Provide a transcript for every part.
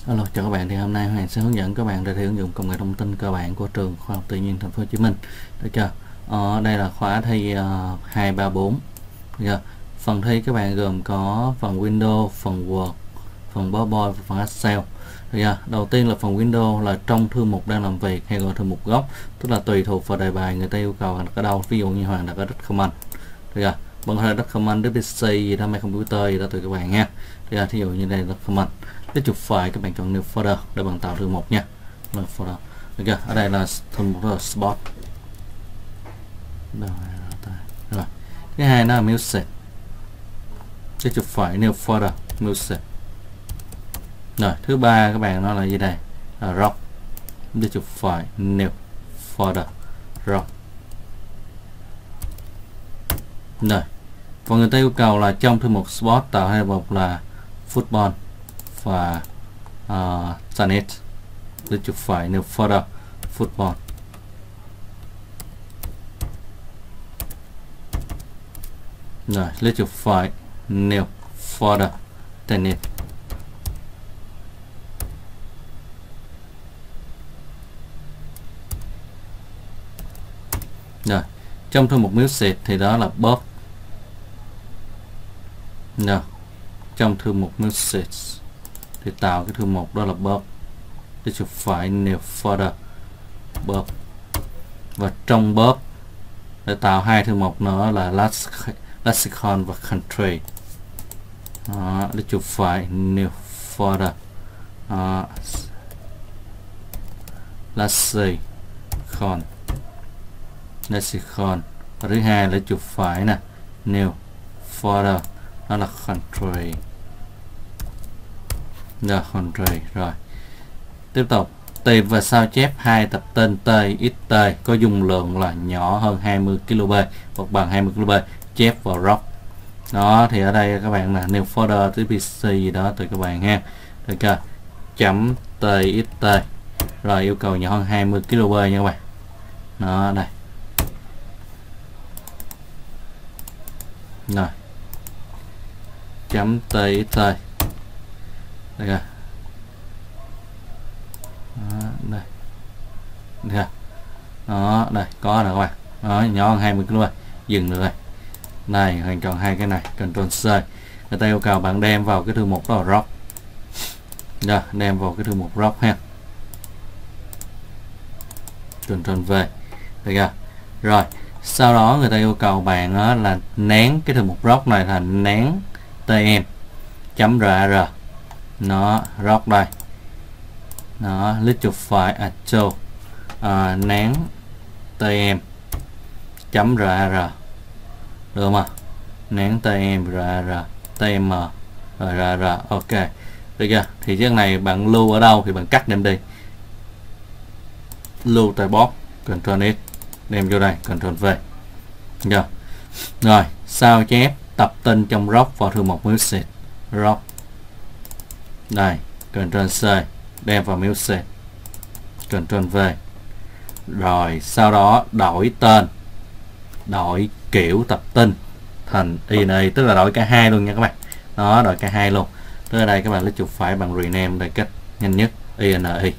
Hello, chào các bạn. Thì hôm nay Hoàng sẽ hướng dẫn các bạn để ứng dụng công nghệ thông tin cơ bản của trường Khoa học Tự nhiên Thành phố Hồ Chí Minh. Được chưa? Đây là khóa thi 234. Được chưa? Phần thi các bạn gồm có phần Windows, phần Word, phần PowerPoint và phần Excel. Được chưa? Đầu tiên là phần Windows là trong thư mục đang làm việc hay gọi thư mục gốc, tức là tùy thuộc vào đề bài người ta yêu cầu đặt ở đâu. Ví dụ như Hoàng đặt ở Document. Được chưa? Bạn có thể Document, PC gì đó, máy computer gì đó tùy các bạn nha. Thí dụ như đây là Document. Cái chụp file các bạn chọn new folder để bạn tạo thư mục nha. New folder. Ok, ở đây là thư mục là spot. Rồi. Thứ hai nó là music. Cái chụp file new folder music. Rồi, thứ ba các bạn nó là gì đây? Là rock. Cái chụp file new folder rock. Rồi. Còn người ta yêu cầu là trong thư mục spot tạo hai mục là football và Tenet. Để chụp file new folder football. Rồi, lấy chụp file new folder Tenet. Rồi, trong thư mục music thì đó là Bob. Rồi, trong thư mục music thì tạo cái thư mục đó là Bob. Để chụp file new folder Bob. Và trong Bob để tạo hai thư mục nữa là lexicon và country. Đó, để chụp file new folder lexicon. Và thứ hai là chụp file nè new folder đó là country. Rồi tiếp tục tìm và sao chép hai tập tên TXT có dung lượng là nhỏ hơn 20 KB hoặc bằng 20 KB, chép vào rock. Đó thì ở đây các bạn là new folder TPC gì đó tùy các bạn ha. Được chưa? Chấm TXT. Rồi yêu cầu nhỏ hơn 20 KB nha các bạn. Đó đây. Rồi. Chấm TXT. Đây kìa. Đây. Đây. Đó, đây có nè các bạn. Đó, nhỏ hơn 20 kg. Dừng được rồi. Đây, hoàn chọn hai cái này, Ctrl C. Người ta yêu cầu bạn đem vào cái thư mục đó là rock. Rồi, đem vào cái thư mục rock ha. Ctrl V. Đây kìa. Rồi, sau đó người ta yêu cầu bạn đó là nén cái thư mục rock này thành nén tm.rar. Nó rock đây. Nó lấy chụp file atto nén tm.rar. Được không ạ? Nén tm.rar tm rar. Ok. Được chưa? Thì cái này bạn lưu ở đâu thì bạn cắt đem đi. Lưu tại box, Ctrl X, đem vô đây, Ctrl V. Được. Rồi, sao chép tập tin trong rock vào thư mục music. Rock. Đây, Ctrl C, đem vào music, Ctrl V. Rồi sau đó đổi tên, đổi kiểu tập tin thành INI, tức là đổi cả hai luôn nha các bạn. Đó, đổi cả hai luôn. Tới đây các bạn lấy chụp phải bằng rename đây cách nhanh nhất, INI.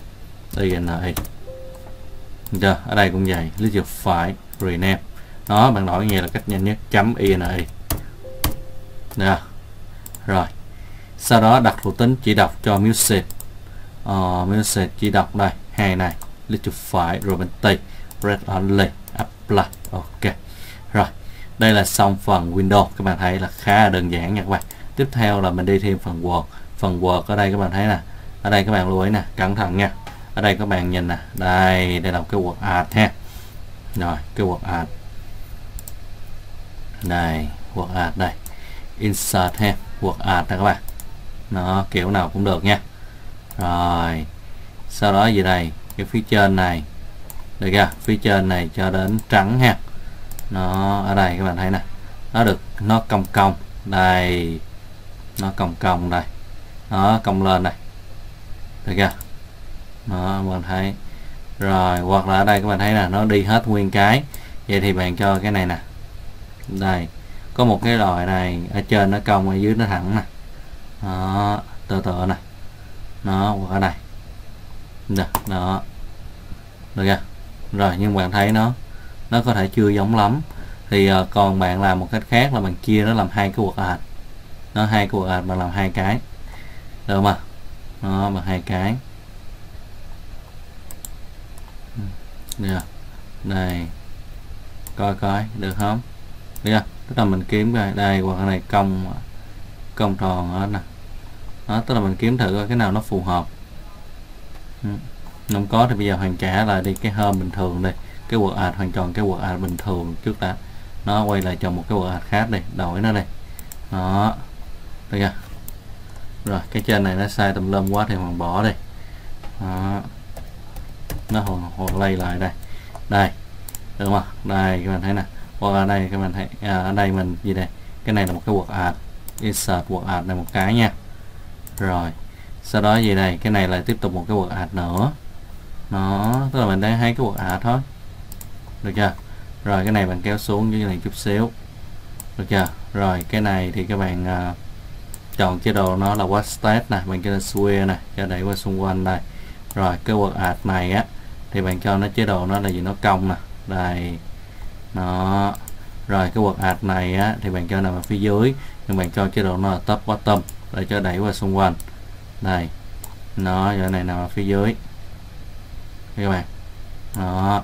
Chưa? Ở đây cũng vậy, lấy chụp phải rename. Đó, bạn đổi như là cách nhanh nhất, chấm INI. Được. Rồi. Sau đó đặt thuộc tính chỉ đọc cho music. Music chỉ đọc đây, hai này, lấy chụp phải romantic, read only, apply. Ok. Rồi, đây là xong phần Windows. Các bạn thấy là khá là đơn giản nha các bạn. Tiếp theo là mình đi thêm phần Word. Phần Word ở đây các bạn thấy nè. Ở đây các bạn lưu ý nè, cẩn thận nha. Ở đây các bạn nhìn nè, đây là cái Word Art ha. Rồi, cái Word Art. Đây, Word Art đây. Insert ha, Word Art nè các bạn. Nó kiểu nào cũng được nha. Rồi sau đó gì đây, cái phía trên này, được chưa? Phía trên này cho đến trắng ha. Nó ở đây các bạn thấy nè, nó được, nó cong cong đây, nó cong cong đây, nó cong lên đây, được chưa? Nó bạn thấy. Rồi hoặc là ở đây các bạn thấy là nó đi hết nguyên cái. Vậy thì bạn cho cái này nè, đây có một cái loại này ở trên nó cong, ở dưới nó thẳng nè. Đó, tựa nè. nó hoặc ở đây đó, được chưa? Rồi nhưng bạn thấy nó có thể chưa giống lắm, thì còn bạn làm một cách khác là bạn chia nó làm hai cái quật ạt, nó hai cái quật ạt bạn làm hai cái, được mà nó bằng hai cái. Được. Đây coi được không? Được chưa? Tức là mình kiếm coi đây, hoặc này cong tròn đó nè, đó tức là mình kiếm thử coi cái nào nó phù hợp. Không có thì bây giờ hoàn trả lại đi cái hôm bình thường đây, cái quật ạt hoàn tròn, cái quật ạt bình thường trước đã, nó quay lại cho một cái quật ạt khác đây, đổi nó đây, đó, được chưa? Rồi cái trên này nó sai tùm lum quá thì mình bỏ đi, đó, nó hồi lay lại đây, được không? Đây các bạn thấy nè, hoặc ở đây các bạn thấy ở đây mình gì đây, cái này là một cái quật ạt, insert quật ạt này một cái nha. Rồi sau đó gì đây, cái này lại tiếp tục một cái quật ạt nữa, nó tức là mình đang thấy cái quật ạt thôi, được chưa? Rồi cái này bạn kéo xuống dưới này chút xíu, được chưa? Rồi cái này thì các bạn chọn chế độ nó là what state nè, bạn cho square nè, cho đẩy qua xung quanh đây. Rồi cái quật ạt này á thì bạn cho nó chế độ nó là gì, nó cong nè, đây nó. Rồi cái quật ạt này á thì bạn cho nằm ở phía dưới, nhưng bạn cho chế độ nó là top bottom để cho đẩy qua xung quanh đây, nó giờ này nằm ở phía dưới các bạn, đó.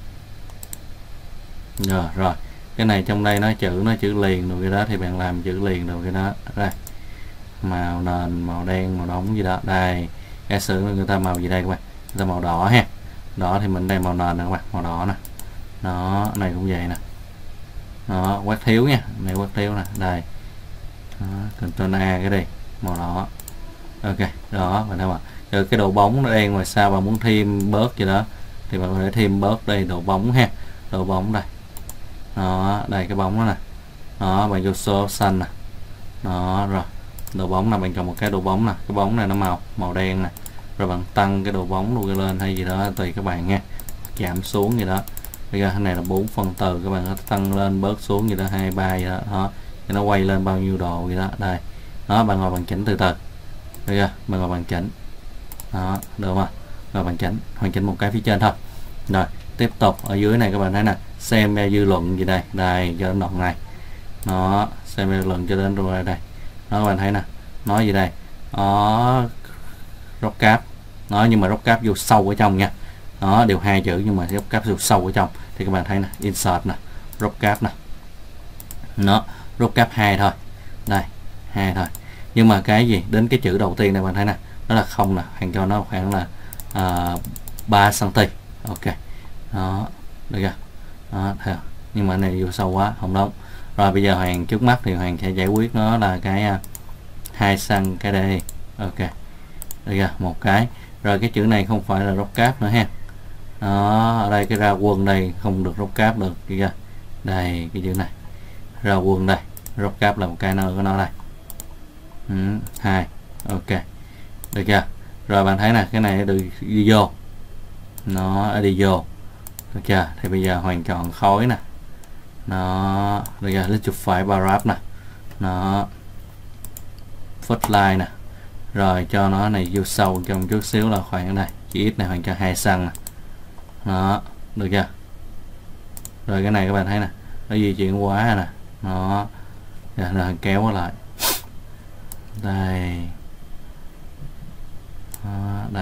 Rồi cái này trong đây nó chữ liền rồi cái đó thì bạn làm chữ liền rồi cái đó đây, màu nền màu đen màu đóng gì đó đây, giả sử người ta màu gì đây các bạn, người ta màu đỏ ha, đỏ thì mình đây màu nền nè các bạn, màu đỏ nè, nó này cũng vậy nè, nó quét thiếu nha, này quét thiếu nè đây, Ctrl A cái đi màu đỏ, ok đó bạn thấy không ạ? Rồi cái độ bóng nó đen ngoài sao bạn muốn thêm bớt gì đó thì bạn có thể thêm bớt đây, độ bóng ha, độ bóng đây, đó đây cái bóng đó nè, đó bạn vô số xanh nè, đó rồi độ bóng là bạn chọn một cái độ bóng nè, cái bóng này nó màu đen nè, rồi bạn tăng cái độ bóng luôn lên hay gì đó tùy các bạn nha, giảm xuống gì đó. Bây giờ cái này là 4 phân từ, các bạn có tăng lên bớt xuống gì đó 2 3 gì đó, đó thì nó quay lên bao nhiêu độ gì đó đây, đó bạn ngồi bạn chỉnh từ từ, được chưa? Bạn ngồi bạn chỉnh, đó được không? Rồi bạn chỉnh hoàn chỉnh một cái phía trên thôi. Rồi tiếp tục ở dưới này các bạn thấy nè, xem dư luận gì đây, đây cho đến đoạn này, nó xem dư luận cho đến rồi đây, đó các bạn thấy nè, nói gì đây, nó rock cap, nó nhưng mà rock cap vô sâu ở trong nha, nó đều hai chữ nhưng mà rock cap vô sâu ở trong thì các bạn thấy nè, insert nè, rock cap nè, nó rock cap 2 thôi, đây 2 thôi, nhưng mà cái gì đến cái chữ đầu tiên này bạn thấy nè, nó là không nè, hàng cho nó khoảng là 3 cm, ok đó, được chưa? Đó, theo nhưng mà này vô sâu quá không đúng. Rồi bây giờ Hoàng trước mắt thì Hoàng sẽ giải quyết nó là cái 2 cm cái đây, ok được chưa? Một cái. Rồi cái chữ này không phải là rock cap nữa ha, đó ở đây cái ra quân đây không được rock cap được, kìa đây cái chữ này ra quân đây, rock cap là một cái nơi của nó đây, 2 ok được chưa? Rồi bạn thấy nè, cái này đi vô, nó đi vô, được chưa? Thì bây giờ Hoàng chọn khối nè, nó được chưa? Lấy chụp phải paragraph nè, nó first line nè, rồi cho nó này vô sâu trong chút xíu là khoảng này, chữ x này Hoàng cho 2 cm nè, nó được chưa? Rồi cái này các bạn thấy nè, nó di chuyển quá nè, nó rồi kéo lại đây, đó, đây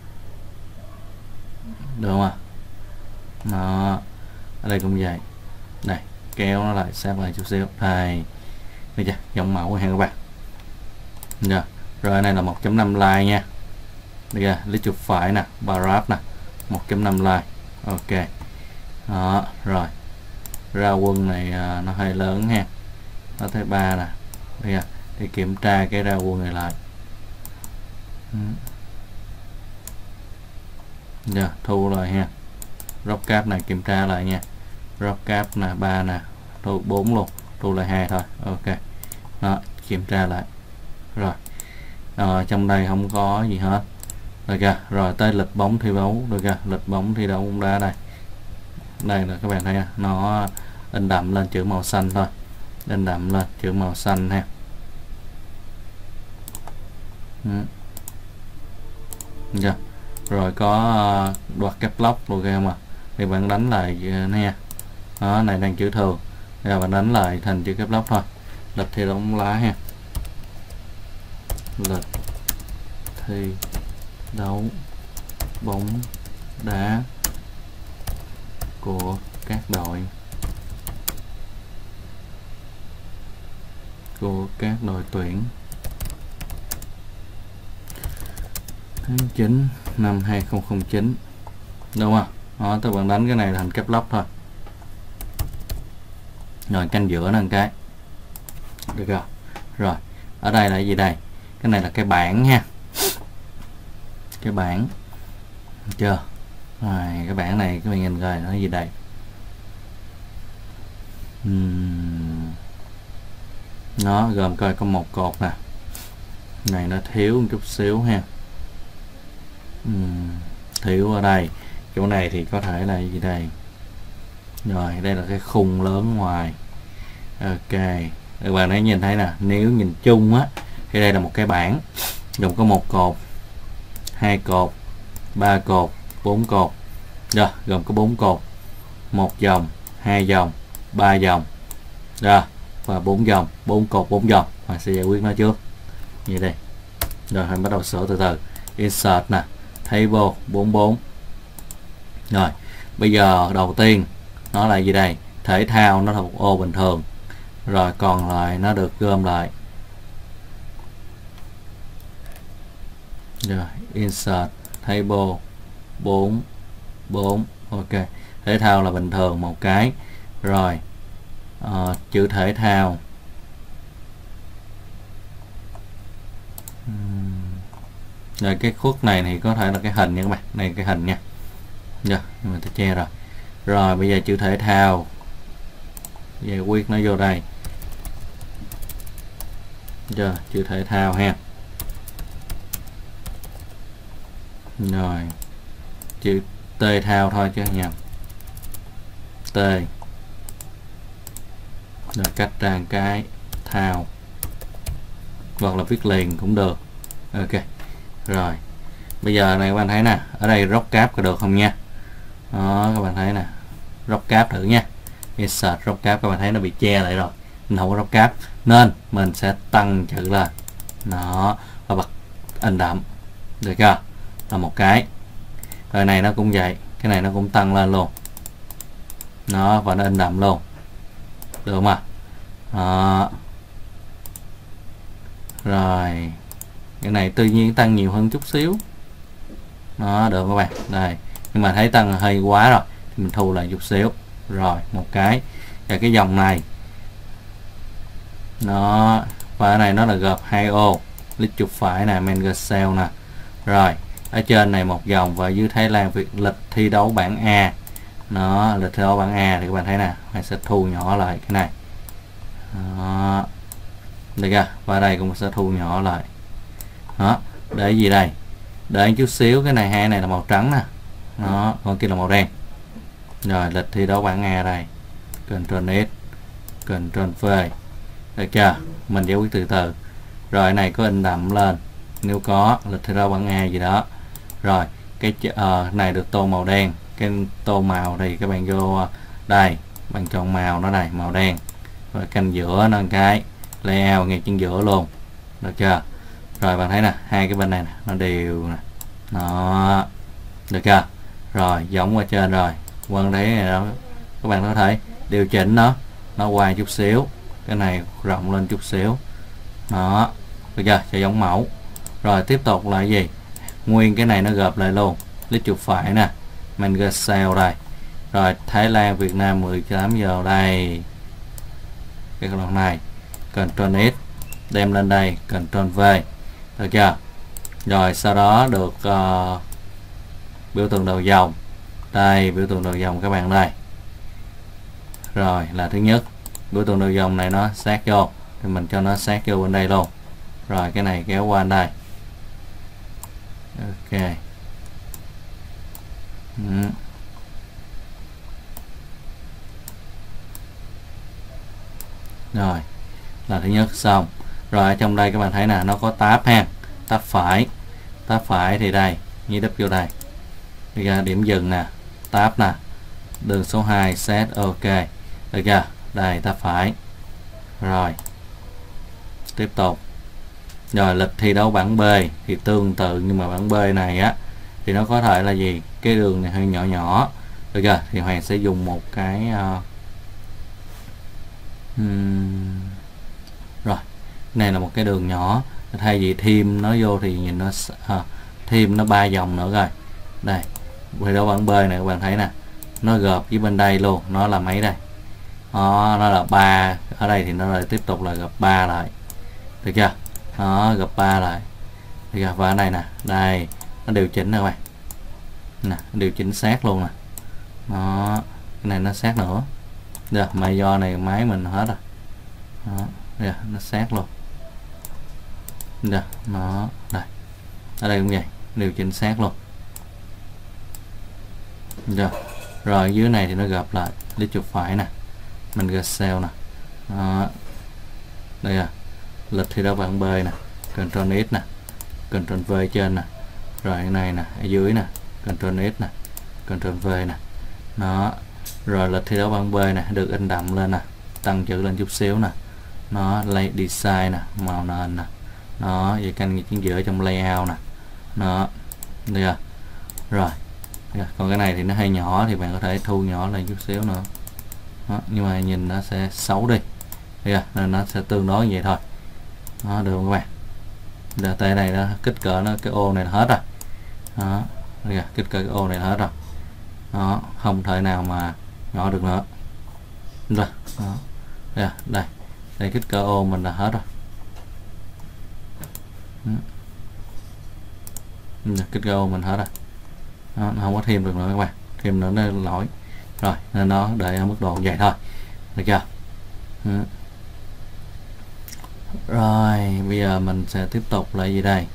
được không ạ? Nó ở đây cũng vậy, đây kéo nó lại sát lại chút xíu đây, được chưa? Dòng mẫu ha các bạn. Rồi, rồi này là 1.5 like nha, được chưa? Lấy chuột phải nè, paragraph nè, 1.5 like, ok đó. Rồi ra quân này nó hơi lớn ha, nó tới 3 nè, được chưa? Thì kiểm tra cái ra quân này lại, giờ thu rồi ha. Rock cap này kiểm tra lại nha, rock cap là 3 nè, thu 4 luôn, thu lại 2 thôi, ok đó, kiểm tra lại rồi. Trong đây không có gì hết, được chưa? Rồi tới lịch bóng thi đấu, được chưa? Lịch bóng thi đấu bóng đá đây, đây là các bạn thấy nó in đậm lên chữ màu xanh thôi, in đậm lên chữ màu xanh ha. Được. Rồi có đoạt caps lock rồi không à, thì bạn đánh lại nè, đó này đang chữ thường, rồi bạn đánh lại thành chữ caps lock thôi. Lịch thi đấu bóng đá ha, lịch thi đấu bóng đá của các đội tuyển tháng 9 năm 2009, đúng không? Đó, các bạn đánh cái này thành caps lock thôi. Rồi canh giữa là cái được rồi. Rồi ở đây là gì đây? Cái này là cái bảng nha, cái bảng chưa? Rồi cái bảng này các bạn nhìn coi nó gì đây? Nó gồm coi có một cột nè, này nó thiếu một chút xíu ha. Thiếu ở đây, chỗ này thì có thể là gì đây? Rồi đây là cái khung lớn ngoài. Ok, các bạn hãy nhìn thấy nè, nếu nhìn chung á thì đây là một cái bảng gồm có một cột, hai cột, ba cột, bốn cột. Rồi gồm có 4 cột, một dòng, hai dòng, ba dòng, rồi và 4 dòng, 4 cột 4 dòng. Và sẽ giải quyết nó trước như đây. Rồi mình bắt đầu sửa từ từ. Insert nè, table 44. Rồi bây giờ đầu tiên nó là gì đây? Thể thao nó là một ô bình thường, rồi còn lại nó được gom lại. Rồi insert table 44. Ok, thể thao là bình thường một cái. Rồi chữ thể thao rồi cái khuất này thì có thể là cái hình nha các bạn, này cái hình nha. Rồi mình sẽ che rồi. Rồi bây giờ chữ thể thao giải quyết nó vô đây. Giờ chữ thể thao ha. Rồi chữ T thao thôi chứ nhầm, T rồi cách ra cái thao, hoặc là viết liền cũng được. Ok rồi bây giờ này các bạn thấy nè, ở đây rock cap có được không nha? Đó các bạn thấy nè, rock cap thử nha. Insert rock cap, các bạn thấy nó bị che lại rồi, mình không có rock cap nên mình sẽ tăng chữ lên nó và bật in đậm, được chưa? Là một cái. Rồi này nó cũng vậy, cái này nó cũng tăng lên luôn nó, và nó in đậm luôn, được không ạ? Đó. Rồi cái này tuy nhiên tăng nhiều hơn chút xíu, nó được các bạn đây, nhưng mà thấy tăng hơi quá rồi thì mình thu lại chút xíu. Rồi một cái. Và cái dòng này nó, và cái này nó là gộp 2 ô, click chuột phải nè, manager cell nè. Rồi ở trên này một dòng, và dưới Thái Lan việc lịch thi đấu bảng A, nó lịch thi đấu bảng A thì các bạn thấy nè, mình sẽ thu nhỏ lại cái này. Đó. Được chưa? Và đây cũng sẽ thu nhỏ lại. Đó, để gì đây? Để chút xíu, cái này hai này là màu trắng nè. Đó, còn kia là màu đen. Rồi lịch thi đấu bảng A đây. Ctrl S, Ctrl V. Được chưa? Mình giải quyết từ từ. Rồi này có in đậm lên, nếu có lịch thi đấu bảng A gì đó. Rồi cái này được tô màu đen, cái tô màu thì các bạn vô đây, bạn chọn màu nó này, màu đen. Rồi canh giữa nó cái layout ngay trên giữa luôn, được chưa? Rồi bạn thấy nè, hai cái bên này nè, nó đều nè, nó được chưa? Rồi giống qua trên rồi, quan đấy này đó, các bạn có thể điều chỉnh nó qua chút xíu, cái này rộng lên chút xíu, đó, được chưa? Cho giống mẫu. Rồi tiếp tục là gì? Nguyên cái này nó gộp lại luôn, click chuột phải nè, manager cell đây. Rồi Thái Lan Việt Nam 18 giờ đây, cái đoạn này Ctrl S đem lên đây, Ctrl V, được chưa? Rồi sau đó được biểu tượng đầu dòng đây, biểu tượng đầu dòng các bạn đây. Rồi là thứ nhất, biểu tượng đầu dòng này nó sát vô thì mình cho nó sát vô bên đây luôn. Rồi cái này kéo qua đây. Ok. Rồi là thứ nhất xong. Rồi ở trong đây các bạn thấy nè, nó có tab ha, tab phải thì đây nhí đúp vô đây. Được chưa? Điểm dừng nè, tab nè, đường số 2 set ok. Được chưa? Đây tab phải. Rồi tiếp tục. Rồi lịch thi đấu bảng B thì tương tự, nhưng mà bảng B này á thì nó có thể là gì, cái đường này hơi nhỏ nhỏ. Được chưa? Thì Hoàng sẽ dùng một cái rồi này là một cái đường nhỏ, thay vì thêm nó vô thì nhìn nó thêm nó 3 dòng nữa rồi. Đây thi đấu bảng B này các bạn thấy nè, nó gộp với bên đây luôn, nó là mấy đây, nó là 3, ở đây thì nó lại tiếp tục là gộp 3 lại. Được chưa? Nó gộp 3 lại. Được chưa? Và ở đây nè, đây nó điều chỉnh nè các bạn nè, điều chỉnh sát luôn nè. Đó, cái này nó sát nữa. Được, mà do này máy mình hết rồi. Đó, được, nó sát luôn. Được, nó đây. Ở đây cũng vậy, điều chỉnh sát luôn. Được. Rồi dưới này thì nó gộp lại, lấy chuột phải nè, mình gật cell nè. Đó. Đây là lịch thi đấu bảng B nè, Ctrl X nè, Ctrl V trên nè, rồi cái này nè, ở dưới nè, Ctrl X nè, Ctrl V nè. Nó rồi lịch thi đấu bảng B nè, được in đậm lên nè, tăng chữ lên chút xíu nè. Nó lay design nè, màu nền nè. Nó về canh cái chính giữa trong layout nè. Nó được chưa? Rồi còn cái này thì nó hơi nhỏ thì bạn có thể thu nhỏ lên chút xíu nữa. Đó, nhưng mà nhìn nó sẽ xấu đi. Nên nó sẽ tương đối như vậy thôi. Đó, được không các bạn? Giờ tay này nó kích cỡ nó, cái ô này là hết rồi. Đó, kích cỡ cái ô này là hết rồi. Đó, không thể nào mà nhỏ được nữa. Rồi, đó. Đây, đây kích cỡ ô mình là hết rồi. Kích cỡ ô mình hết rồi. Đó, nó không có thêm được nữa các bạn, thêm nữa nó lỗi rồi, nên nó để ở mức độ vậy thôi. Được chưa? Rồi bây giờ mình sẽ tiếp tục là gì đây,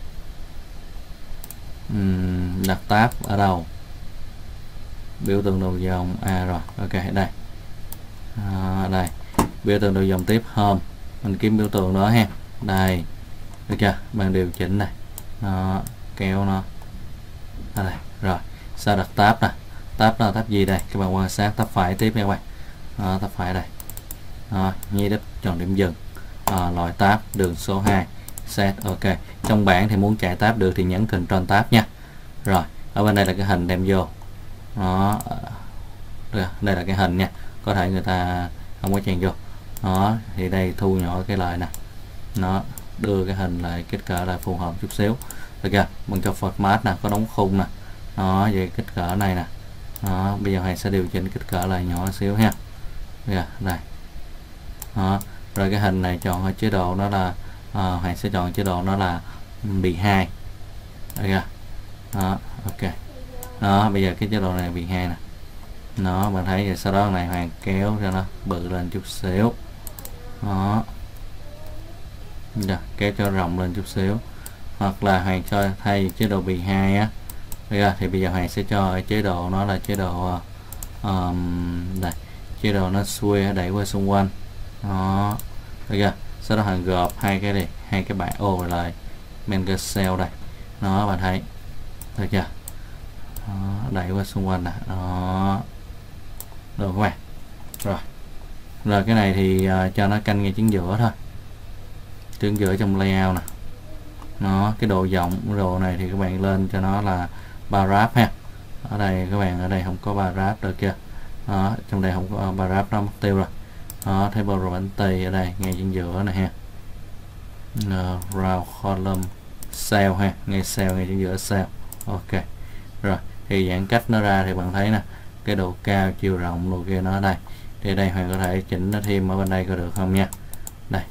đặt tab ở đâu, biểu tượng đầu dòng rồi ok đây. Đây biểu tượng đầu dòng tiếp home, mình kiếm biểu tượng đó ha. Đây được chưa? Bạn điều chỉnh này, nó kéo nó ở đây. Rồi sao đặt tab nè, tab là tab gì đây, các bạn quan sát tab phải tiếp nha các bạn. Tab phải đây. Nhí đúp chọn điểm dừng, loại tab đường số 2 set ok. Trong bảng thì muốn chạy tab được thì nhấn Ctrl tab nha. Rồi ở bên đây là cái hình đem vô. Đây là cái hình nha, có thể người ta không có chèn vô. Thì đây thu nhỏ cái lại nè, nó đưa cái hình lại kích cỡ lại phù hợp chút xíu. Được chưa? Mình cho format nè, có đóng khung nè, về kích cỡ này nè. Bây giờ Hoàng sẽ điều chỉnh kích cỡ lại nhỏ xíu ha. Đây. Rồi cái hình này chọn ở chế độ nó là Hoàng sẽ chọn chế độ nó là bị 2. Được chưa? Ok. Bây giờ cái chế độ này bị 2 nè. Bạn thấy rồi, sau đó này Hoàng kéo cho nó bự lên chút xíu. Kéo cho rộng lên chút xíu. Hoặc là Hoàng cho thay chế độ bị 2 á. Thì bây giờ Hoàng sẽ cho ở chế độ nó là chế độ đây, chế độ nó xuôi đẩy qua xung quanh. Được chưa? Sau đó Hoàng gộp hai cái này, hai cái bảng ô lại, mình cái cell đây. Bạn thấy được chưa? Đẩy qua xung quanh nè. Được các bạn. Rồi cái này thì cho nó canh ngay chính giữa thôi, chính giữa trong layout nè. Cái độ rộng độ này thì các bạn lên cho nó là paragraph ha. Ở đây các bạn, ở đây không có paragraph được chưa? Trong đây không có paragraph, nó mất tiêu rồi. Table rồi bánh tì ở đây ngay chính giữa này ha. Round column cell ha, ngay cell, ngay chính giữa cell. Ok. Rồi thì giãn cách nó ra thì bạn thấy nè, cái độ cao chiều rộng đồ kia nó ở đây. Thì đây Hoàng có thể chỉnh nó thêm ở bên đây có được không nha. Đây.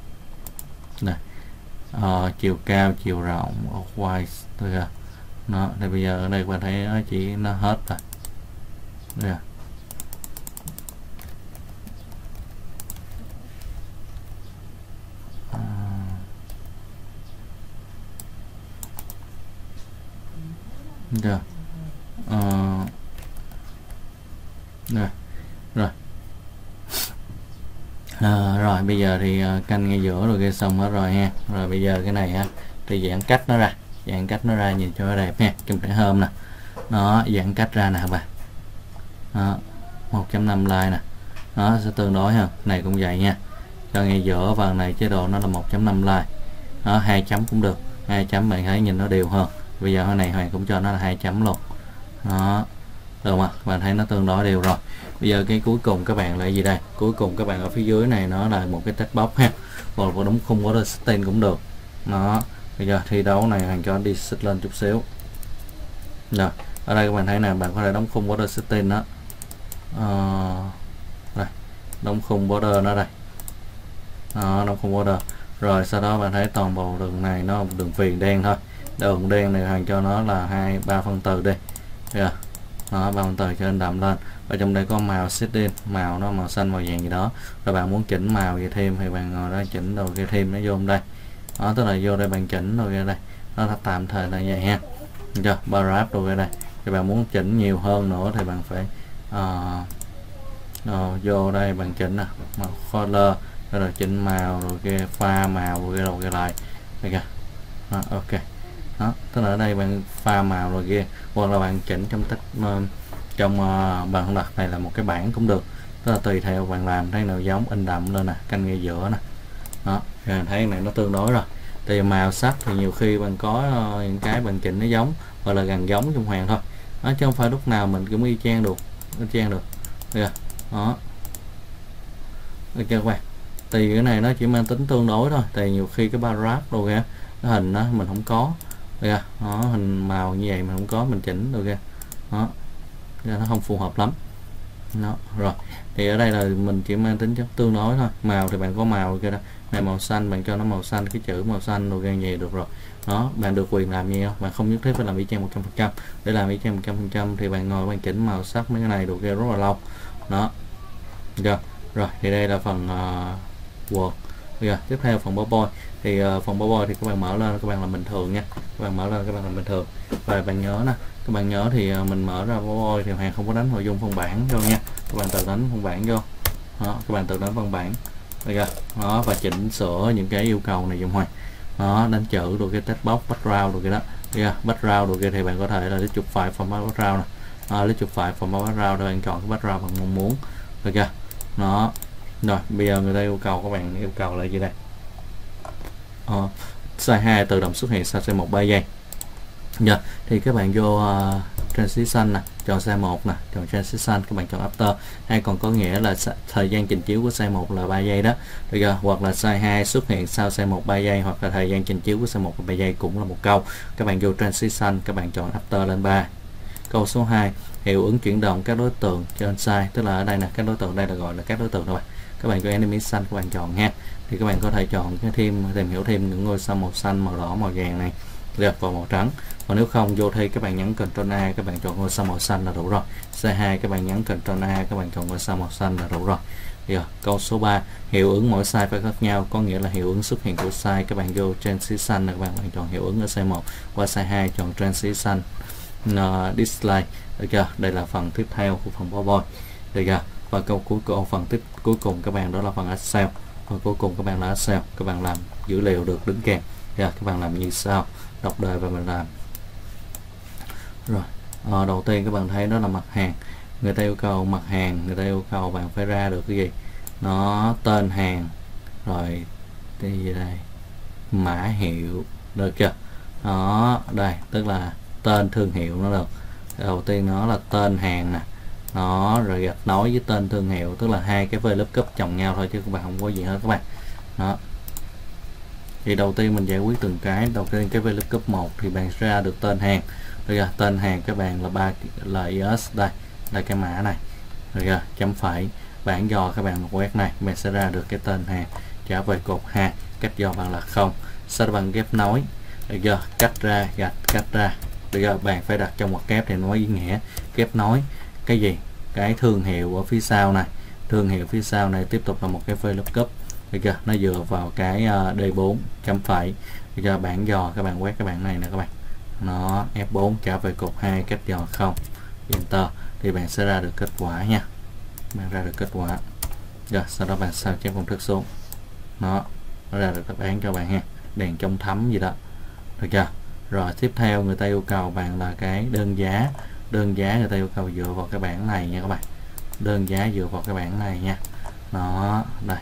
Chiều cao, chiều rộng, wide thôi. Thì bây giờ ở đây bạn thấy nó chỉ nó hết rồi. Đây. Bây giờ thì canh ngay giữa rồi kia xong hết rồi ha. Rồi bây giờ cái này á thì giãn cách nó ra. giãn cách nó ra nhìn cho nó đẹp nha, trong trải hôm nè, nó giãn cách ra nè các bạn, đó 1.5 like nè, nó sẽ tương đối ha, này cũng vậy nha, cho ngay giữa và này chế độ nó là 1.5 like, đó 2 chấm cũng được, 2 chấm bạn thấy nhìn nó đều hơn. Bây giờ cái này Hoàng cũng cho nó là 2 chấm luôn, đó được không ạ? Bạn thấy nó tương đối đều rồi. Bây giờ cái cuối cùng các bạn là gì đây? Cuối cùng các bạn ở phía dưới này nó là một cái text box ha, hoặc là đóng khung border setting cũng được. Nó bây giờ thi đấu này Hoàng cho đi xích lên chút xíu. Rồi ở đây các bạn thấy nè, bạn có thể đóng khung border setting đó, đây đóng khung border nó đây, đó, đóng khung border. Rồi sau đó bạn thấy toàn bộ đường này nó đường viền đen thôi, đường đen này Hoàng cho nó là 2-3 phân từ đi, đó 3 phân từ cho nên đậm lên. Ở trong đây có màu setting, màu nó màu xanh màu vàng gì đó, rồi bạn muốn chỉnh màu gì thêm thì bạn ngồi đó chỉnh đồ kia thêm nó vô đây, đó tức là vô đây bạn chỉnh rồi ra đây, nó tạm thời là vậy ha, chưa paragraph rồi đây. Thì bạn muốn chỉnh nhiều hơn nữa thì bạn phải vô đây bạn chỉnh nè, màu color rồi chỉnh màu rồi kia, pha màu rồi kia lại đây kìa, ok đó, tức là ở đây bạn pha màu rồi kia, hoặc là bạn chỉnh trong tích trong bạn đặt này là một cái bảng cũng được, tức là tùy theo bạn làm thấy nào giống in đậm lên nè, canh ngay giữa nè, đó thấy này nó tương đối rồi. Thì màu sắc thì nhiều khi bạn có những cái bạn chỉnh nó giống hoặc là gần giống trong Hoàng thôi, đó, chứ không phải lúc nào mình cũng y chang được, đó được chưa các bạn? Thì cái này nó chỉ mang tính tương đối thôi, thì nhiều khi cái paragraph đồ kìa, cái hình đó mình không có, đó, hình màu như vậy mình không có, mình chỉnh được kìa, đó nó không phù hợp lắm. Đó, rồi thì ở đây là mình chỉ mang tính chất tương đối thôi. Màu thì bạn có màu kia đó, này màu xanh bạn cho nó màu xanh, cái chữ màu xanh rồi như vậy được rồi. Đó, bạn được quyền làm gì không? Bạn không nhất thiết phải làm y chang 100%. Để làm y chang 100% thì bạn ngồi bạn chỉnh màu sắc mấy cái này đồ kia rất là lâu. Đó. Được. Rồi thì đây là phần Word. Bây giờ tiếp theo phần PowerPoint. Thì phần PowerPoint thì các bạn mở lên các bạn làm bình thường nha. Các bạn mở lên các bạn làm bình thường. Và bạn nhớ nè, các bạn nhớ thì mình mở ra PowerPoint thì Hoàng không có đánh nội dung phân bản vô nha. Các bạn tự đánh phân bản vô. Đó, các bạn tự đánh phân bản. Đây kìa. Đó, và chỉnh sửa những cái yêu cầu này dùm Hoàng. Đó, đánh chữ rồi cái text box, background rồi kia đó. Đây background rồi kia thì bạn có thể là lấy chụp file format background này. Lấy chụp file format background để bạn chọn cái background bạn mong muốn. Được chưa? Đó. Rồi, bây giờ người ta yêu cầu các bạn yêu cầu là gì đây? Size 2 tự động xuất hiện sau size 1 3 giây. Giờ thì các bạn vô transition nè, chọn size 1 nè, chọn transition, các bạn chọn after, hay còn có nghĩa là thời gian trình chiếu của size 1 là 3 giây đó. Bây giờ hoặc là size 2 xuất hiện sau size 1 3 giây, hoặc là thời gian trình chiếu của size 1 là 3 giây cũng là một câu. Các bạn vô transition, các bạn chọn after lên 3. Câu số 2, hiệu ứng chuyển động các đối tượng trên size, tức là ở đây nè, các đối tượng đây là gọi là các đối tượng thôi. Các bạn cho animation các bạn chọn ha. Thì các bạn có thể chọn cái tìm hiểu thêm những ngôi sao màu xanh, màu đỏ, màu vàng này được vào màu trắng. Còn nếu không vô thi các bạn nhấn Ctrl A, các bạn chọn ngôi sao màu xanh là đủ rồi. Size 2 các bạn nhấn Ctrl A, các bạn chọn ngôi sao màu xanh là đủ rồi. Giờ câu số 3, hiệu ứng mỗi size phải khác nhau, có nghĩa là hiệu ứng xuất hiện của size, các bạn vô transition là các bạn chọn hiệu ứng ở size 1, qua size 2 chọn transition display. Được chưa? Đây là phần tiếp theo của phần PowerPoint. Được chưa? Và câu phần cuối cùng các bạn đó là phần Excel. Và cuối cùng các bạn là Excel, các bạn làm dữ liệu được đính kèm. Các bạn làm như sau, đọc đề và mình làm. Rồi đầu tiên các bạn thấy đó là mặt hàng, người ta yêu cầu mặt hàng, người ta yêu cầu bạn phải ra được cái gì, nó tên hàng, rồi cái gì đây, mã hiệu, được chưa? Đó, đây tức là tên thương hiệu nó được. Đầu tiên nó là tên hàng nè, nó rồi gạch nối với tên thương hiệu, tức là hai cái VLOOKUP chồng nhau thôi chứ các bạn không có gì hết các bạn. Đó. Thì đầu tiên mình giải quyết từng cái. Đầu tiên cái VLOOKUP 1 thì bạn sẽ ra được tên hàng. Rồi tên hàng các bạn là 3 là ES đây, đây cái mã này. Rồi chấm phẩy, bảng dò các bạn quét này, bạn sẽ ra được cái tên hàng. Trả về cột 2, cách dò bạn là 0. Sau đó bạn ghép nối. Rồi giờ cắt ra, gạch cắt ra. Bây giờ bạn phải đặt trong ngoặc kép thì nói ý nghĩa ghép nối cái gì, cái thương hiệu ở phía sau này, thương hiệu phía sau này tiếp tục là một cái VLOOKUP. Bây giờ nó dựa vào cái D4 chấm phẩy. Bây giờ bảng dò các bạn quét cái bảng này nè các bạn, nó F4 trả về cột 2, cách dò 0, Enter thì bạn sẽ ra được kết quả nha. Bạn ra được kết quả. Rồi sau đó bạn sao chép công thức xuống, nó ra được đáp án cho bạn ha, đèn trong thấm gì đó. Được chưa? Rồi tiếp theo người ta yêu cầu bạn là cái đơn giá. Đơn giá người ta yêu cầu dựa vào cái bảng này nha các bạn. Đơn giá dựa vào cái bảng này nha. Đó, đây.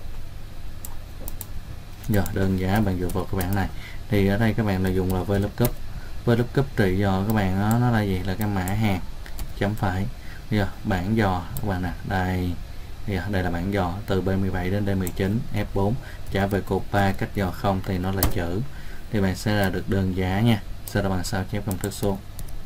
Giờ đơn giá bạn dựa vào cái bảng này. Thì ở đây các bạn là dùng là VLOOKUP. VLOOKUP trị dò các bạn nó là gì? Là cái mã hàng chấm phẩy. Giờ bảng dò các bạn nè, đây. Đây là bảng dò từ B17 đến D19 F4 trả về cột 3 cách dò 0 thì nó là chữ. Thì bạn sẽ ra được đơn giá nha. Sau đó bạn sao chép công thức xuống.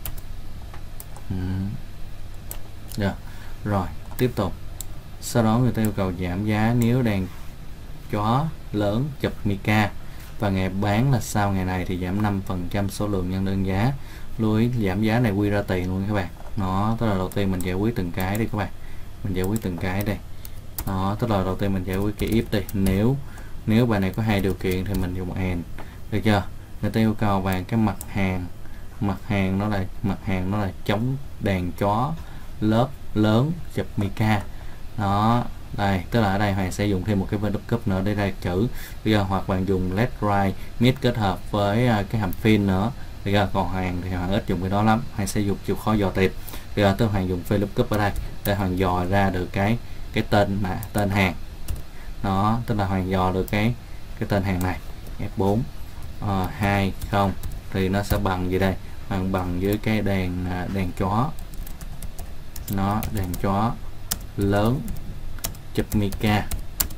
Rồi tiếp tục. Sau đó người ta yêu cầu giảm giá nếu đàn chó lớn chụp Mica và ngày bán là sau ngày này thì giảm 5% số lượng nhân đơn giá. Lưu ý giảm giá này quy ra tiền luôn các bạn. Nó tức là đầu tiên mình giải quyết từng cái đi các bạn. Mình giải quyết từng cái đây. Đó, tức là đầu tiên mình giải quyết cái if đi. Nếu bài này có hai điều kiện thì mình dùng and. Được chưa? Người ta yêu cầu bạn cái mặt hàng nó là chống đàn chó lớp lớn chụp Mica. Đó, đây, tức là ở đây Hoàng sẽ dùng thêm một cái VLOOKUP nữa để ra chữ. Bây giờ hoặc bạn dùng let write mid kết hợp với cái hàm fin nữa. Bây giờ còn Hoàng thì Hoàng ít dùng cái đó lắm. Hoàng sẽ dùng chịu khó dò tìm. Bây giờ tôi Hoàng dùng VLOOKUP ở đây để Hoàng dò ra được cái tên hàng. Đó, tức là Hoàng dò được cái tên hàng này F4 20 thì nó sẽ bằng gì đây? Bằng với cái đàn chó. Nó đàn chó lớn chụp Mica.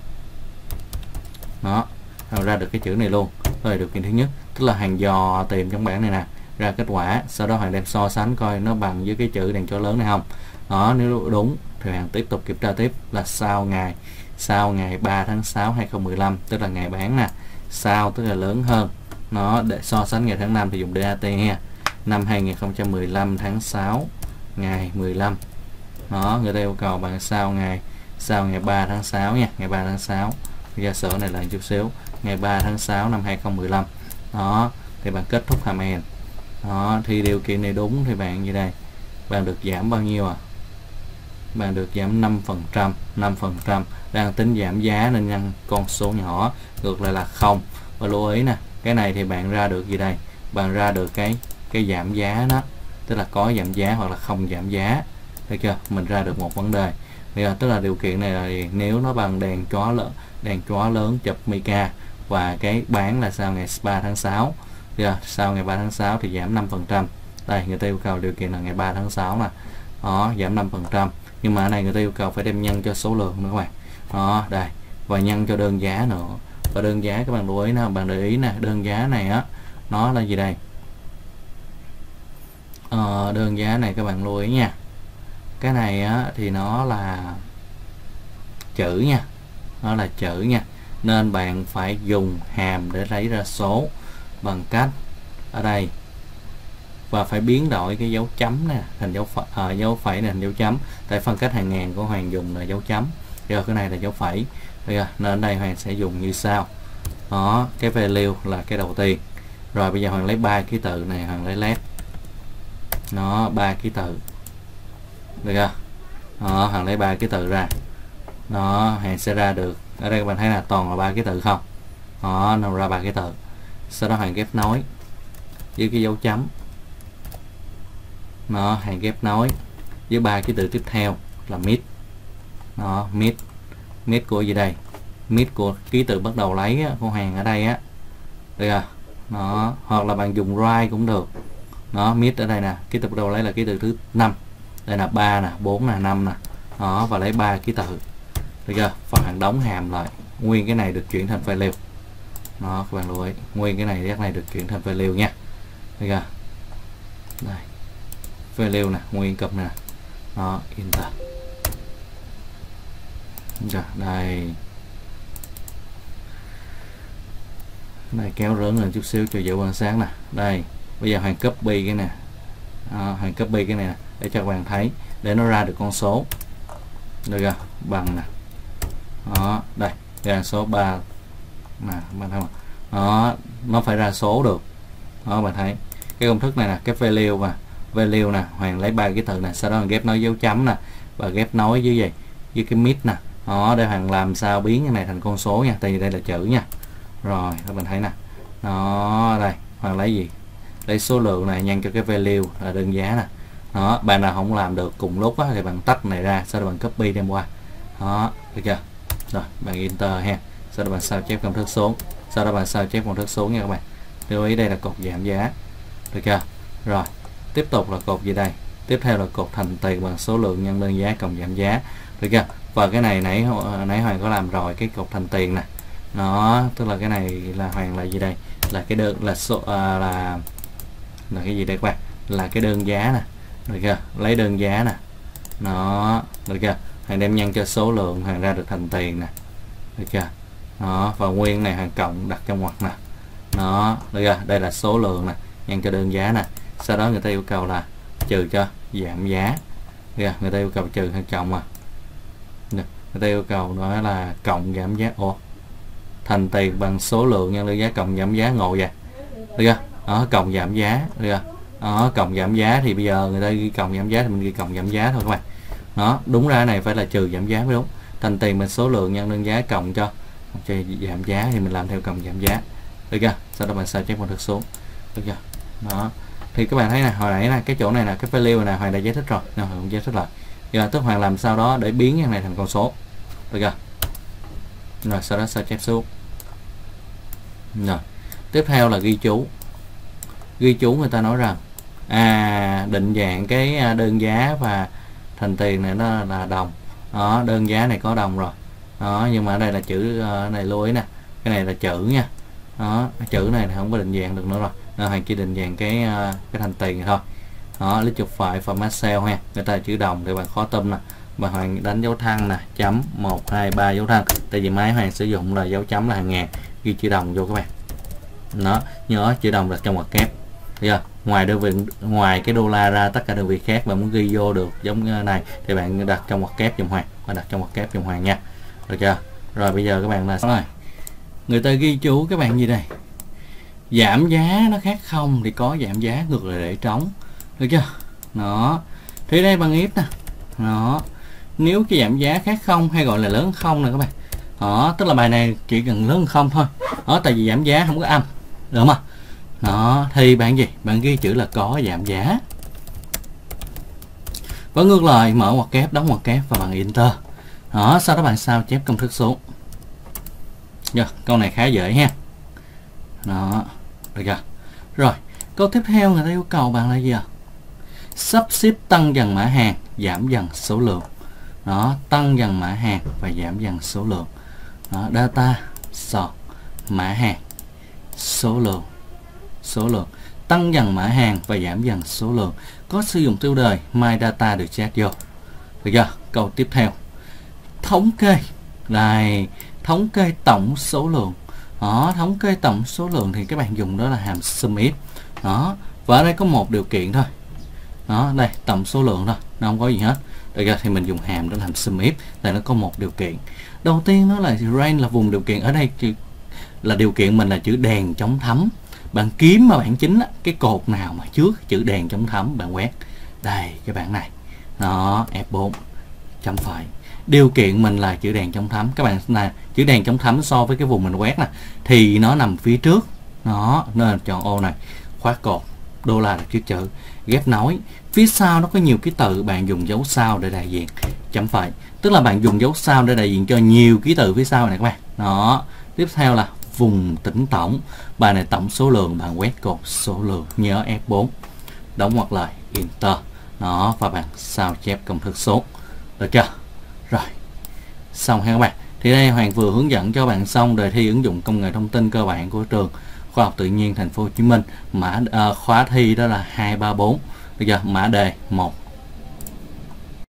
Nó ra được cái chữ này luôn. Rồi điều kiện thứ nhất, tức là Hoàng dò tìm trong bảng này nè, ra kết quả, sau đó Hoàng đem so sánh coi nó bằng với cái chữ đàn chó lớn này không. Đó, nếu đúng thì Hoàng tiếp tục kiểm tra tiếp là sau ngày 3 tháng 6 2015, tức là ngày bán nè. Sau tức là lớn hơn. Nó để so sánh ngày tháng 5 thì dùng DAT nha. Năm 2015 tháng 6 ngày 15. Đó, người ta yêu cầu bạn sau ngày 3 tháng 6 nha, ngày 3 tháng 6. Ra sổ này lại chút xíu, ngày 3 tháng 6 năm 2015. Đó, thì bạn kết thúc hàm and. Đó, thì điều kiện này đúng thì bạn như đây. Bạn được giảm bao nhiêu à? Bạn được giảm 5%. Đang tính giảm giá nên nhân con số nhỏ, ngược lại là 0. Và lưu ý nè, cái này thì bạn ra được gì đây? Bạn ra được cái giảm giá đó, tức là có giảm giá hoặc là không giảm giá. Được chưa? Mình ra được một vấn đề. Bây giờ tức là điều kiện này là nếu nó bằng đàn chó lớn chụp Mica và cái bán là sau ngày 3 tháng 6. Giờ sau ngày 3 tháng 6 thì giảm 5%. Đây, người ta yêu cầu điều kiện là ngày 3 tháng 6 nè. Đó, giảm 5%. Nhưng mà ở này người ta yêu cầu phải đem nhân cho số lượng nữa các bạn. Đó, đây. Và nhân cho đơn giá nữa. Và đơn giá các bạn lưu ý nè, bạn để ý nè, đơn giá này á, nó là gì đây? Đơn giá này các bạn lưu ý nha. Cái này á thì nó là chữ nha. Nó là chữ nha. Nên bạn phải dùng hàm để lấy ra số bằng cách ở đây, và phải biến đổi cái dấu chấm nè thành dấu phẩy này thành dấu chấm. Tại phân cách hàng ngàn của Hoàng dùng là dấu chấm, giờ cái này là dấu phẩy. Nên ở đây Hoàng sẽ dùng như sau. Đó, cái value là cái đầu tiên. Rồi bây giờ Hoàng lấy 3 ký tự này, Hoàng lấy let. Nó 3 ký tự. Được chưa? Đó, Hoàng lấy 3 ký tự ra. Đó, Hoàng sẽ ra được. Ở đây các bạn thấy là toàn là 3 ký tự không? Đó, nó ra 3 ký tự. Sau đó Hoàng ghép nối với cái dấu chấm. Nó Hoàng ghép nối với 3 ký tự tiếp theo là mid. Đó, mid của gì đây? Mid của ký tự bắt đầu lấy á, của Hoàng ở đây á. Được chưa? Đó, hoặc là bạn dùng right cũng được. Nó mid ở đây nè, ký tự bắt đầu lấy là ký tự thứ 5. Đây là 3 nè, 4 nè, 5 nè. Đó, và lấy 3 ký tự. Được chưa? Và Hoàng đóng hàm lại. Nguyên cái này được chuyển thành file lưu. Đó, các bạn lưu ý, nguyên cái này được chuyển thành file lưu nha. Được chưa? Đây. File lưu nè, nguyên cụm nè. Đó, enter. Rồi, đây. Này kéo lớn lên chút xíu cho dễ quan sát nè. Đây, bây giờ Hoàng copy cái nè. Hoàng copy cái này nè để cho các bạn thấy, để nó ra được con số. Được chưa? Bằng nè. Đó, đây, ra số 3 nè, bạn thấy không? Đó, nó phải ra số được. Đó, bạn thấy cái công thức này là cái value và value nè, Hoàng lấy 3 ký tự nè, sau đó Hoàng ghép nối dấu chấm nè và ghép nối với gì? Với cái mid nè. Đó, để Hoàng làm sao biến cái này thành con số nha, tại vì đây là chữ nha. Rồi, các bạn thấy nè. Đó, đây, Hoàng lấy gì? lấy số lượng này nhân cho cái value là đơn giá nè. Đó, bạn nào không làm được cùng lúc á, thì bạn tách này ra, sau đó bạn copy đem qua. Đó, được chưa? Rồi, bạn enter ha. Sau đó bạn sao chép công thức xuống. Sau đó bạn sao chép công thức xuống nha các bạn. Lưu ý đây là cột giảm giá. Được chưa? Rồi, tiếp tục là cột gì đây? Tiếp theo là cột thành tiền bằng số lượng nhân đơn giá cộng giảm giá. Được chưa? Và cái này nãy Hoàng có làm rồi, cái cột thành tiền nè. Nó tức là cái này là Hoàng là gì đây? Là cái đơn là số là cái gì đây các bạn? Là cái đơn giá nè. Được chưa? Lấy đơn giá nè. Nó được chưa? Hoàng đem nhân cho số lượng, Hoàng ra được thành tiền nè. Được chưa? Đó, và nguyên này Hoàng cộng đặt trong ngoặc nè. Nó được chưa? Đây là số lượng nè, nhân cho đơn giá nè. Sau đó người ta yêu cầu là trừ cho giảm giá. Được chưa? Người ta yêu cầu trừ hay cộng à? Người ta yêu cầu nói là cộng giảm giá. Ủa? Thành tiền bằng số lượng nhân đơn giá cộng giảm giá, ngộ vậy. Được chưa? Đó, cộng giảm giá. Được chưa? Đó, cộng giảm giá thì bây giờ người ta ghi cộng giảm giá thì mình ghi cộng giảm giá thôi các bạn. Đó, đúng ra này phải là trừ giảm giá mới đúng. Thành tiền bằng số lượng nhân đơn giá cộng cho giảm giá thì mình làm theo cộng giảm giá. Được chưa? Sau đó mình sao chép công thức xuống. Được chưa? Đó. Thì các bạn thấy nè, hồi nãy là cái chỗ này là cái value này Hoàng đã giải thích rồi. Nào, Hoàng giải thích lại. Giờ tức Hoàng làm sao đó để biến cái này thành con số. Được chưa? Rồi sau đó sao chép xuống. Rồi. Tiếp theo là ghi chú. Ghi chú người ta nói rằng định dạng cái đơn giá và thành tiền này nó là đồng. Đó, đơn giá này có đồng rồi. Đó, nhưng mà ở đây là chữ này lưu ý nè. Cái này là chữ nha. Đó, cái chữ này không có định dạng được nữa rồi. Hoàng chỉ định dạng cái thành tiền này thôi. Đó, lấy chụp file format cell ha. Người ta chữ đồng thì bạn khó tâm nè. Và Hoàng đánh dấu thăng nè, chấm 1 2 3 dấu thăng. Tại vì máy Hoàng sử dụng là dấu chấm là hàng ngàn, ghi chữ đồng vô các bạn. Đó, nhớ chữ đồng là trong ngoặc kép. Được. Ngoài đơn vị, ngoài cái đô la ra tất cả đơn vị khác bạn muốn ghi vô được giống này thì bạn đặt trong ngoặc kép dùm Hoàng, và đặt trong ngoặc kép dùm Hoàng nha. Được chưa? Rồi bây giờ các bạn là rồi. Người ta ghi chú các bạn gì đây? Giảm giá nó khác không thì có giảm giá, ngược lại để trống. Được chưa? Đó. Thì đây bằng if nè. Đó. Nếu cái giảm giá khác không hay gọi là lớn không nè các bạn. Đó, tức là bài này chỉ cần lớn không thôi. Đó, tại vì giảm giá không có âm. Được không? Đó, thì bạn gì? Bạn ghi chữ là có giảm giá. Và ngược lại mở ngoặc kép, đóng ngoặc kép và bằng enter. Đó, sau đó bạn sao chép công thức xuống. Câu này khá dễ ha. Đó, được chưa? Rồi, câu tiếp theo người ta yêu cầu bạn là gì ạ? Sắp xếp tăng dần mã hàng, giảm dần số lượng. Đó, tăng dần mã hàng và giảm dần số lượng. Đó, data sort mã hàng số lượng tăng dần mã hàng và giảm dần số lượng, có sử dụng tiêu đề my data được chat vô. Được chưa? Câu tiếp theo thống kê này, thống kê tổng số lượng. Đó, thống kê tổng số lượng thì các bạn dùng đó là hàm sum if. Đó, và ở đây có một điều kiện thôi. Đó, đây tổng số lượng thôi, nó không có gì hết. Được chưa? Thì mình dùng hàm đó làm sum if, tại nó có một điều kiện. Đầu tiên nó là range là vùng điều kiện, ở đây là điều kiện mình là chữ đèn chống thấm. Bạn kiếm mà bạn chính cái cột nào mà trước chữ đèn chống thấm bạn quét. Đây cái bạn này. Đó, F4 chấm phẩy. Điều kiện mình là chữ đèn chống thấm. Các bạn là chữ đèn chống thấm so với cái vùng mình quét nè thì nó nằm phía trước. Nó nên chọn ô này, khóa cột, đô la là trước chữ, ghép nối. Phía sau nó có nhiều ký tự, bạn dùng dấu sao để đại diện, chấm phẩy. Tức là bạn dùng dấu sao để đại diện cho nhiều ký tự phía sau này các bạn. Đó. Tiếp theo là vùng tính tổng. Bài này tổng số lượng, bạn quét cột số lượng, nhớ F4. Đóng ngoặc lại, enter. Đó, và bạn sao chép công thức số. Được chưa? Rồi. Xong ha các bạn. Thì đây Hoàng vừa hướng dẫn cho bạn xong đề thi ứng dụng công nghệ thông tin cơ bản của trường Khoa học Tự nhiên Thành phố Hồ Chí Minh. Khóa thi đó là 234. Được chưa? Mã đề 1